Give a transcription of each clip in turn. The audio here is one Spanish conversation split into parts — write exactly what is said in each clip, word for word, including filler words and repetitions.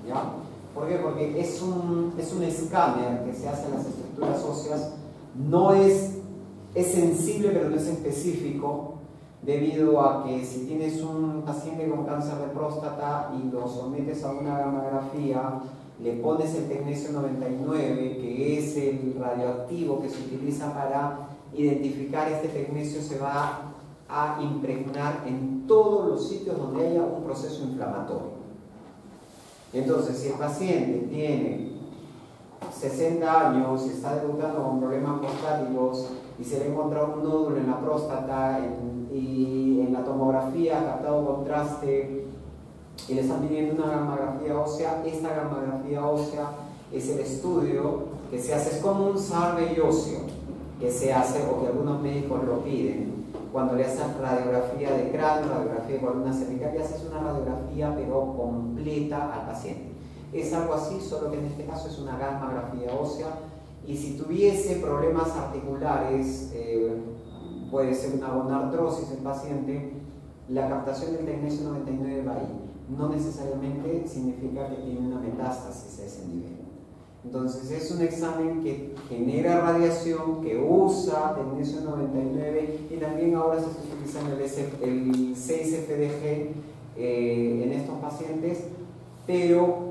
¿ya? ¿Por qué? Porque es un, es un escáner que se hace en las estructuras óseas, no es, es sensible pero no es específico, debido a que si tienes un paciente con cáncer de próstata y lo sometes a una gammagrafía, le pones el tecnesio noventa y nueve, que es el radioactivo que se utiliza para identificar este tecnesio, se va a impregnar en todos los sitios donde haya un proceso inflamatorio. Entonces, si el paciente tiene sesenta años y está debutando con problemas prostáticos y se le ha encontrado un nódulo en la próstata en, y en la tomografía ha captado contraste y le están pidiendo una gammagrafía ósea, esta gammagrafía ósea es el estudio que se hace, es como un survey óseo que se hace o que algunos médicos lo piden cuando le hacen radiografía de cráneo, radiografía de columna cervical, y haces una radiografía pero completa al paciente. Es algo así, solo que en este caso es una gammagrafía ósea, y si tuviese problemas articulares, eh, puede ser una gonartrosis el paciente, la captación del tecnesio noventa y nueve va ahí. No necesariamente significa que tiene una metástasis a ese nivel. Entonces es un examen que genera radiación, que usa tecnesio noventa y nueve, y también ahora se está utilizando el, el seis F D G eh, en estos pacientes, pero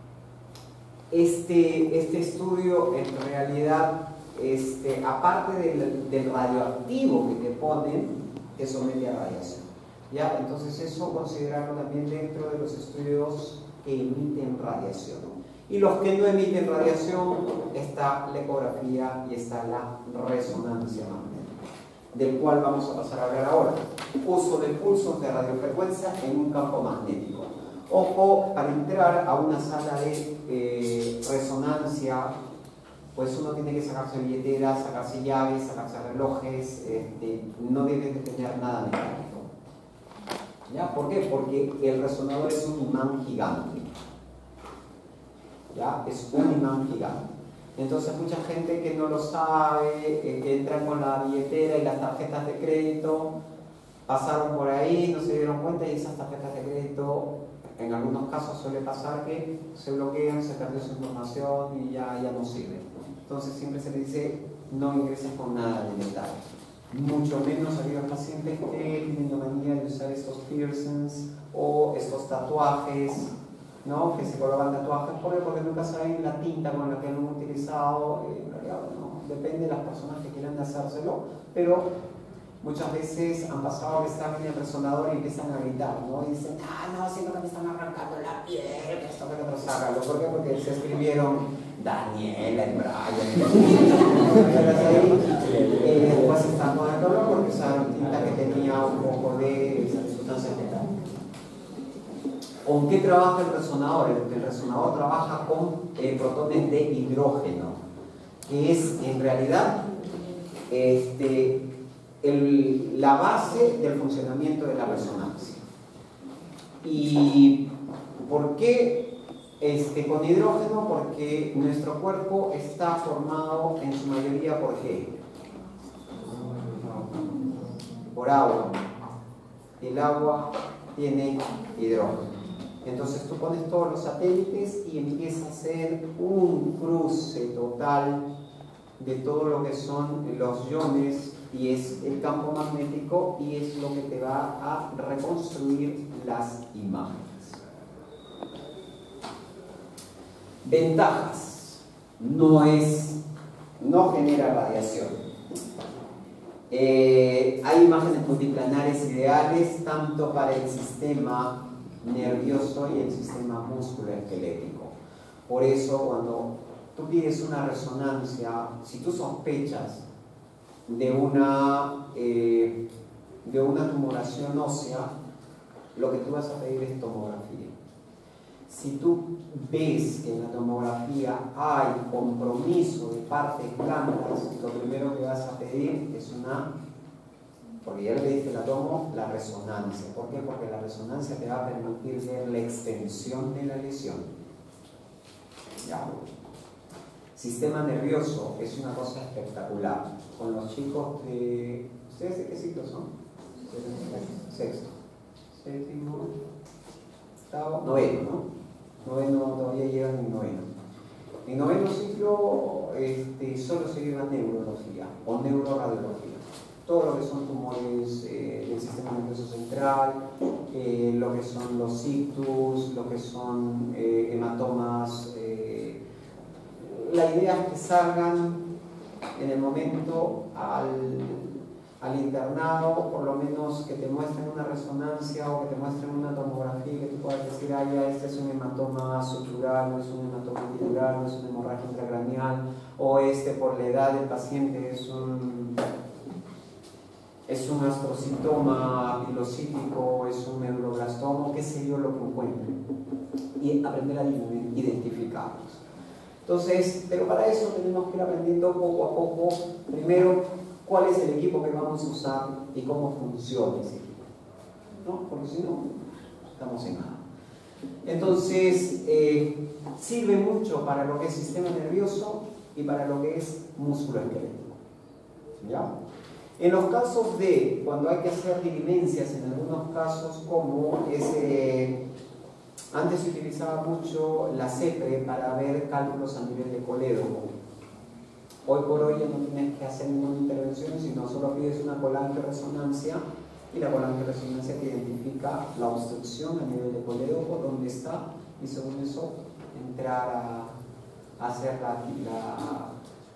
este, este estudio en realidad, este, aparte del, del radioactivo que te ponen, te somete a radiación, ¿ya? Entonces eso considerarlo también dentro de los estudios que emiten radiación. Y los que no emiten radiación, está la ecografía y está la resonancia magnética, del cual vamos a pasar a hablar ahora. Uso de pulsos de radiofrecuencia en un campo magnético. Ojo, para entrar a una sala de eh, resonancia, pues uno tiene que sacarse billeteras, sacarse llaves, sacarse relojes, este, no debe de tener nada mecánico. ¿Ya? ¿Por qué? Porque el resonador es un imán gigante. ¿Ya? Es un imán gigante. Entonces mucha gente que no lo sabe, eh, que entran con la billetera y las tarjetas de crédito, pasaron por ahí, no se dieron cuenta, y esas tarjetas de crédito en algunos casos suele pasar que se bloquean, se perdió su información y ya, ya no sirve. Entonces siempre se le dice no ingresen con nada de metal, mucho menos aquellos pacientes que tienen la manía de usar estos piercings o estos tatuajes, ¿no? Que se colocan tatuajes porque, porque nunca saben la tinta con la que lo han utilizado. En realidad, ¿no? Depende de las personas que quieran hacérselo, pero muchas veces han pasado que están en el resonador y empiezan a gritar, ¿no? Y dicen, ah, no, siento que me están arrancando la piel, que esto, que lo otro, sácalo. ¿Por qué? Porque se escribieron Daniela y Brian. Y después están con el dolor porque usaron tinta que tenía un poco de sustancia metal. ¿Con qué trabaja el resonador? El, el resonador trabaja con eh, protones de hidrógeno, que es en realidad este, el, la base del funcionamiento de la resonancia. ¿Y por qué este, con hidrógeno? Porque nuestro cuerpo está formado en su mayoría por qué? Por agua. El agua tiene hidrógeno. Entonces tú pones todos los satélites y empieza a hacer un cruce total de todo lo que son los iones, y es el campo magnético, y es lo que te va a reconstruir las imágenes. Ventajas: no es, no genera radiación. Eh, hay imágenes multiplanares ideales tanto para el sistema nervioso y el sistema musculoesquelético. Por eso cuando tú pides una resonancia, si tú sospechas de una, eh, de una tumoración ósea, lo que tú vas a pedir es tomografía. Si tú ves que en la tomografía hay compromiso de partes blancas, lo primero que vas a pedir es una, porque ya le pediste la tomo, la resonancia. ¿Por qué? Porque la resonancia te va a permitir ver la extensión de la lesión. ¿Ya? Sistema nervioso es una cosa espectacular. Con los chicos de... ¿Ustedes de qué ciclo son? Sexto. Séptimo. Octavo. Noveno, ¿no? Noveno todavía llegan en noveno. En noveno ciclo este, solo se lleva neurología o neuroradiología. Todo lo que son tumores eh, del sistema nervioso central, eh, lo que son los ictus, lo que son eh, hematomas. Eh, la idea es que salgan en el momento al, al internado, por lo menos que te muestren una resonancia o que te muestren una tomografía y que tú puedas decir, ah, ya este es un hematoma sutural, no es un hematoma epidural, no es una hemorragia intracraneal, o este por la edad del paciente es un es un astrocitoma pilocítico, es un neuroblastoma, qué sé yo lo que encuentre, y aprender a identificarlos. Entonces, pero para eso tenemos que ir aprendiendo poco a poco, primero, cuál es el equipo que vamos a usar y cómo funciona ese equipo, ¿no? Porque si no, estamos en nada. Entonces, eh, sirve mucho para lo que es sistema nervioso y para lo que es músculo esquelético, ¿ya? En los casos de cuando hay que hacer diligencias, en algunos casos como ese, antes se utilizaba mucho la CEPRE para ver cálculos a nivel de colédoco. Hoy por hoy ya no tienes que hacer ninguna intervención, sino solo pides una colangioresonancia y la colangioresonancia te identifica la obstrucción a nivel de colédoco, dónde está, y según eso entrar a, a hacer la, la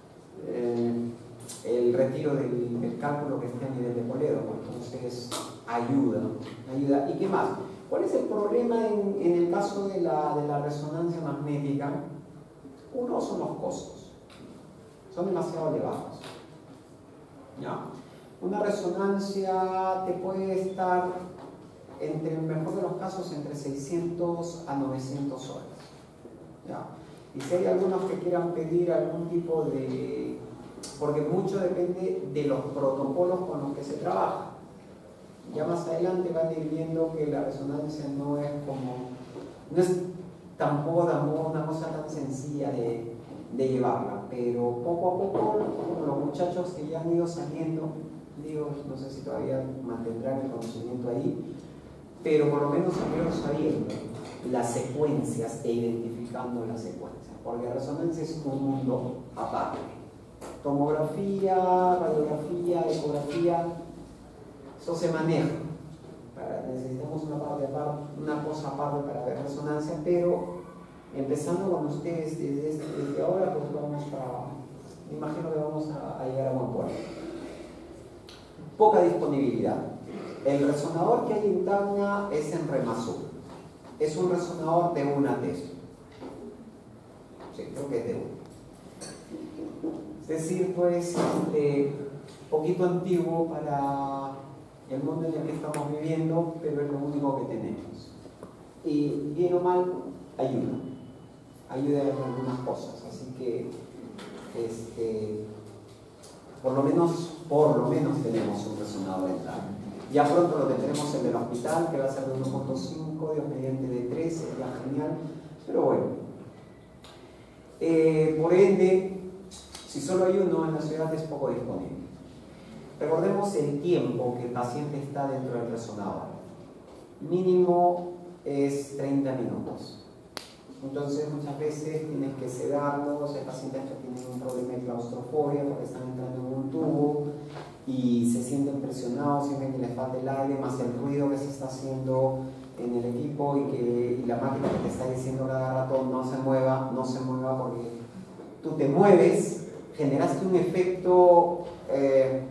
eh, el retiro del, del cálculo que esté a nivel de colédoco. Entonces ayuda, ayuda. ¿Y qué más? ¿Cuál es el problema en, en el caso de la, de la resonancia magnética? Uno son los costos, son demasiado elevados, ¿ya? Una resonancia te puede estar, entre el mejor de los casos, entre seiscientos a novecientos soles, ¿ya? Y si hay algunos que quieran pedir algún tipo de, porque mucho depende de los protocolos con los que se trabaja. Ya más adelante van a ir viendo que la resonancia no es como, no es tampoco, tampoco una cosa tan sencilla de, de llevarla, pero poco a poco los muchachos que ya han ido saliendo, digo, no sé si todavía mantendrán el conocimiento ahí, pero por lo menos salieron sabiendo las secuencias e identificando las secuencias, porque la resonancia es un mundo aparte. Tomografía, radiografía, ecografía, eso se maneja. Para, necesitamos una, parte aparte, una cosa aparte para ver resonancia, pero empezando con ustedes desde, desde ahora, pues vamos a, me imagino que vamos a, a llegar a buen puerto. Poca disponibilidad. El resonador que hay en Tacna es en Remasur. Es un resonador de una Tesla. Sí, creo que es de una. Es decir, pues, eh, poquito antiguo para el mundo en el que estamos viviendo, pero es lo único que tenemos. Y bien o mal, ayuda. Ayuda en algunas cosas. Así que, este, por lo menos, por lo menos tenemos un resonador dental. Ya pronto lo tendremos el del hospital, que va a ser de uno punto cinco, Dios mediante de tres, sería genial. Pero bueno. Eh, por ende, si solo hay uno en la ciudad es poco disponible. Recordemos el tiempo que el paciente está dentro del resonador. Mínimo es treinta minutos. Entonces muchas veces tienes que sedarlo, o sea, hay pacientes que tienen un problema de claustrofobia porque están entrando en un tubo y se sienten presionados, sienten que les falta el aire, más el ruido que se está haciendo en el equipo y, que, y la máquina que te está diciendo cada rato no se mueva, no se mueva porque tú te mueves, generaste un efecto, eh,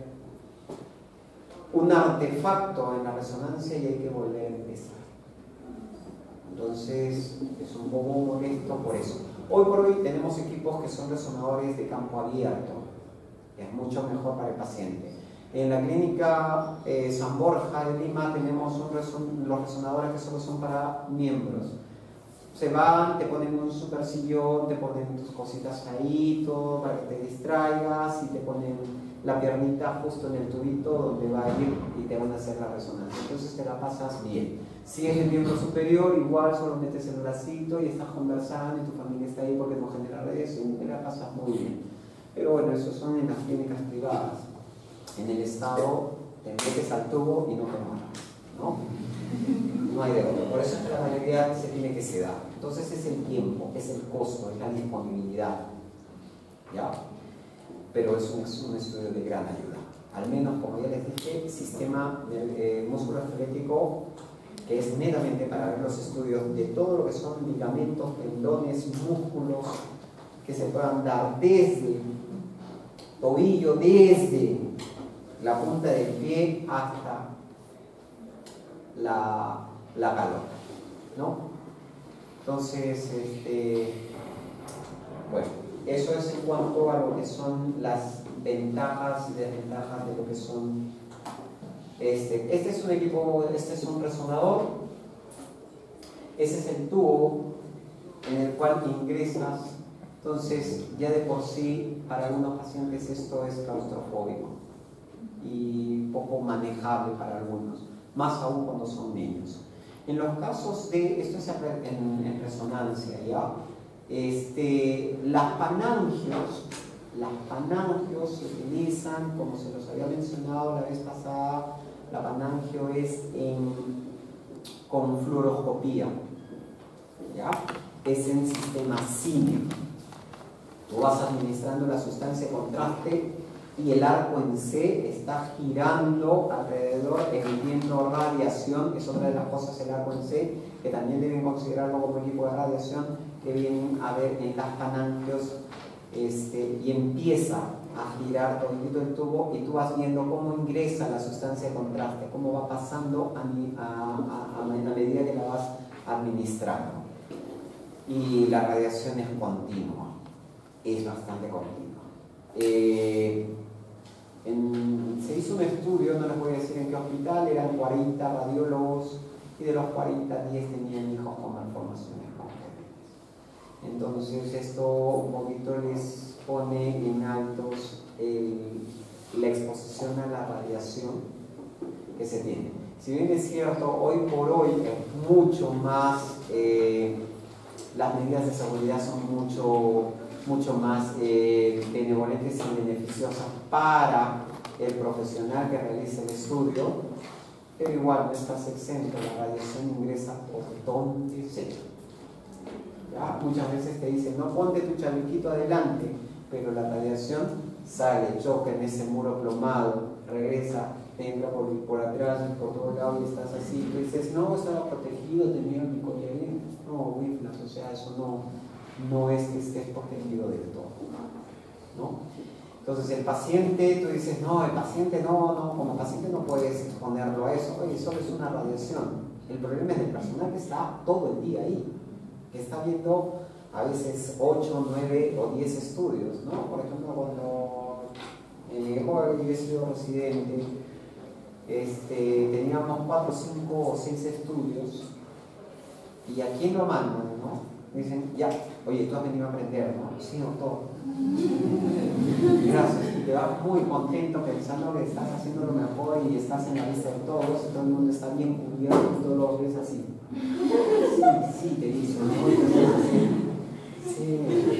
un artefacto en la resonancia y hay que volver a empezar. Entonces es un poco molesto por eso. Hoy por hoy tenemos equipos que son resonadores de campo abierto, que es mucho mejor para el paciente. En la clínica eh, San Borja de Lima tenemos un reson los resonadores que solo son para miembros. Se van, te ponen un super sillón, te ponen tus cositas ahí, todo para que te distraigas y te ponen la piernita justo en el tubito donde va a ir y te van a hacer la resonancia. Entonces te la pasas bien. Si es el miembro superior, igual solo metes el bracito y estás conversando y tu familia está ahí porque no genera radiación y te la pasas muy bien. Pero bueno, eso son en las clínicas privadas. En el estado te metes al tubo y no te mueras, ¿no? no hay de otro. Por eso es que la mayoría se tiene que sedar. Entonces es el tiempo, es el costo, es la disponibilidad. ¿Ya? Pero es un, es un estudio de gran ayuda. Al menos, como ya les dije, sistema eh, musculoesquelético, que es netamente para ver los estudios de todo lo que son ligamentos, tendones, músculos, que se puedan dar desde tobillo, desde la punta del pie hasta la, la calor, ¿no? Entonces, este, bueno, eso es en cuanto a lo que son las ventajas y desventajas de lo que son este. Este es un equipo, este es un resonador, ese es el tubo en el cual ingresas. Entonces, ya de por sí, para algunos pacientes esto es claustrofóbico y poco manejable para algunos, más aún cuando son niños. En los casos de, esto es en, en resonancia, ¿ya? Este, las panangios, las panangios se utilizan, como se los había mencionado la vez pasada, la panangio es en, con fluoroscopía, ¿ya? Es en sistema cine. Tú vas administrando la sustancia de contraste y el arco en C está girando alrededor, emitiendo radiación. Es otra de las cosas, el arco en C, que también deben considerarlo como equipo de radiación, que vienen a ver en las panangios, este, y empieza a girar todo el tubo y tú vas viendo cómo ingresa la sustancia de contraste, cómo va pasando a, a, a, a medida que la vas administrando. Y la radiación es continua. Es bastante continua. Eh, en, se hizo un estudio, no les voy a decir en qué hospital, eran cuarenta radiólogos y de los cuarenta, diez tenían hijos con malformaciones congénitas. Entonces esto un poquito les pone en altos el, la exposición a la radiación que se tiene. Si bien es cierto, hoy por hoy es mucho más, eh, las medidas de seguridad son mucho mucho más eh, benevolentes y beneficiosas para el profesional que realice el estudio, pero igual no estás exento, la radiación ingresa por donde sea. ¿Ya? Muchas veces te dicen, no ponte tu chalequito adelante, pero la radiación sale, choca en ese muro plomado, regresa, te entra por, por atrás, por todo lado y estás así, y dices, no, estaba protegido, tenía mi collarín. No, whiplash, o sea, eso no... no es que estés protegido del todo, ¿no? Entonces el paciente, tú dices, no, el paciente no, no, como paciente no puedes exponerlo a eso, oye, solo es una radiación. El problema es del personal que está todo el día ahí, que está viendo a veces ocho, nueve o diez estudios, ¿no? Por ejemplo, cuando eh, yo he sido residente, este, teníamos cuatro, cinco o seis estudios, y a quién lo mandan, ¿no? Dicen, ya, oye, tú has venido a aprender, ¿no? Sí, doctor. Gracias. Y te vas muy contento pensando que estás haciendo lo mejor y estás en la vista de todos y todo el mundo está bien cubierto y todo lo ves así. Sí, sí, te dice, ¿no? Sí.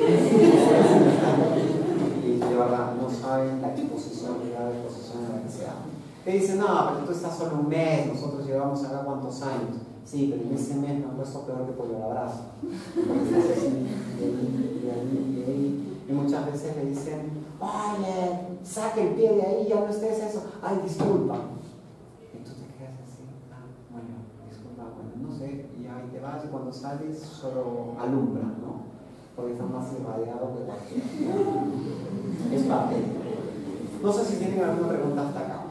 Y de verdad, no saben la exposición, la exposición en la que se da. Te dicen, no, pero tú estás solo un mes, nosotros llevamos acá cuántos años. Sí, pero en ese mes me han puesto peor que pollo a la brasa. Y, y, y, y, y muchas veces le dicen, oye, saque el pie de ahí, ya no estés eso. Ay, disculpa. Y tú te quedas así, ah, bueno, disculpa, bueno, no sé, y ahí te vas y cuando sales solo alumbra, ¿no? Porque está más irradiado que cualquiera. Es parte. No sé si tienen alguna pregunta hasta acá.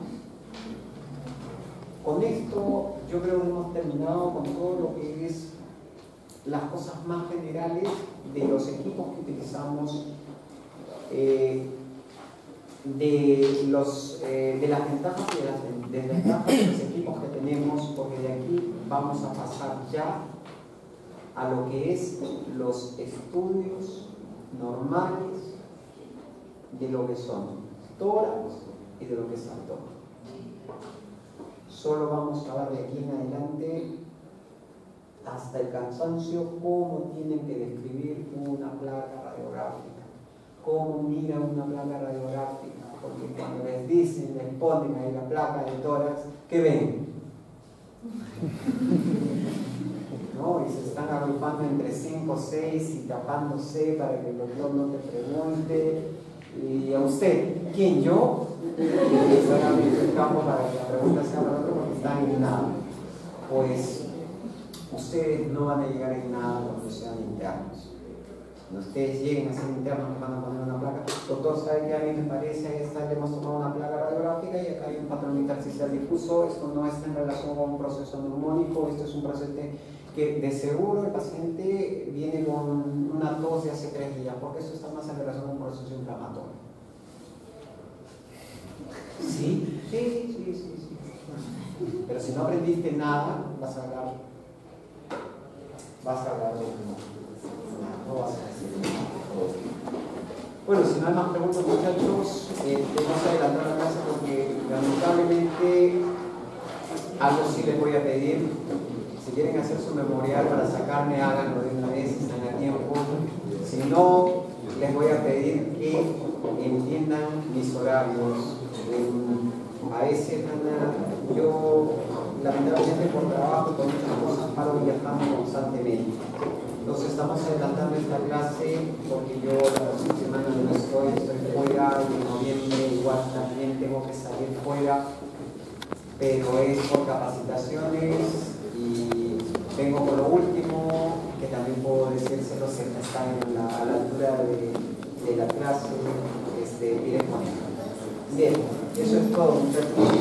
Con esto yo creo que hemos terminado con todo lo que es las cosas más generales de los equipos que utilizamos, eh, de, los, eh, de las ventajas y de las desventajas de los equipos que tenemos, porque de aquí vamos a pasar ya a lo que es los estudios normales de lo que son tórax y de lo que es abdomen. Solo vamos a ver de aquí en adelante hasta el cansancio cómo tienen que describir una placa radiográfica, cómo miran una placa radiográfica, porque cuando les dicen, les ponen ahí la placa de tórax, ¿qué ven? ¿no? Y se están agrupando entre cinco o seis y tapándose para que el doctor no te pregunte. Y a usted, ¿quién? ¿Yo? Y se van a abrir el campo para que la pregunta sea para otro porque están en nada. Pues ustedes no van a llegar en nada cuando sean internos. Cuando ustedes lleguen a ser internos, les van a poner una placa. Doctor, ¿sabe qué? A mí me parece, ahí está, le hemos tomado una placa radiográfica y acá hay un patrón intersticial difuso. Esto no está en relación con un proceso neumónico, esto es un proceso que de seguro el paciente viene con una tos de hace tres días, porque eso está más en relación con un proceso inflamatorio. ¿Sí? Sí, sí, sí, sí. Pero si no aprendiste nada, vas a hablar, vas a hablar de no. No vas a decir nada. Bueno, si no hay más preguntas, muchachos, eh, vamos a adelantar la clase porque lamentablemente algo sí les voy a pedir. Si quieren hacer su memorial para sacarme, háganlo de una vez, están a tiempo. Si no, les voy a pedir que entiendan mis horarios. Eh, a veces, Ana, yo lamentablemente por trabajo y por muchas cosas paro viajando constantemente. Entonces estamos adelantando esta clase porque yo la próxima semana no estoy, estoy fuera, y en noviembre igual también tengo que salir fuera, pero es por capacitaciones y vengo con lo último, que también puedo decírselo, se está en la, a la altura de, de la clase, este, directamente. Bien, eso es todo, muchachos.